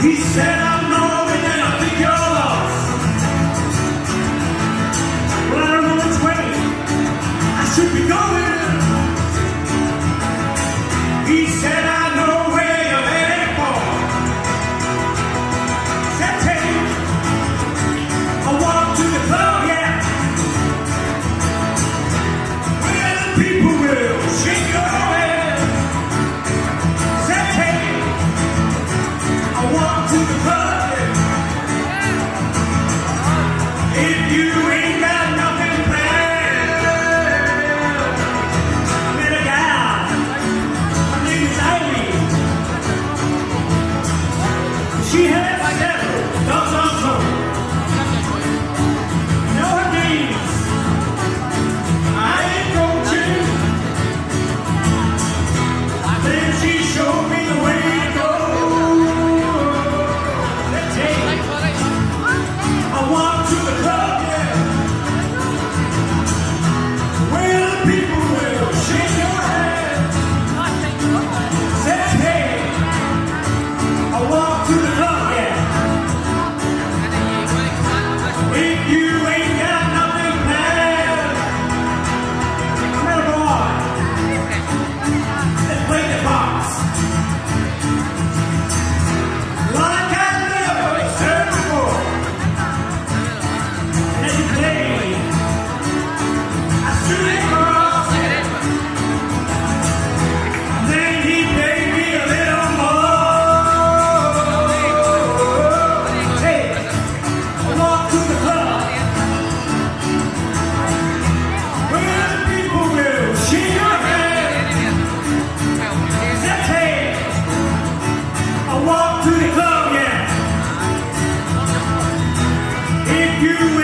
He said, I'm knowing and I think you're lost. Well, I don't know which way I should be going. He said, I know where you're headed for. Said, take a walk to the club, yeah. Where the people will shake your head. Said, take a walk to the club, yeah. If you ain't got nothing planned, I met a gal. Her name is Ivy. She has several dogs on toes. You know her names. I ain't coaching. Then she showed me the way to go. Let's take a walk to the club, yeah. Where the people will shake your head. Let's take a walk to the club, yeah. If you ain't got nothing planned, come here, boy. Let's play the box. Like I never said before. As you play, I stood across. Then he paid me a little more. Take a walk to the club. Where the people will shake your hand. Let's take a walk to the club, yeah. If you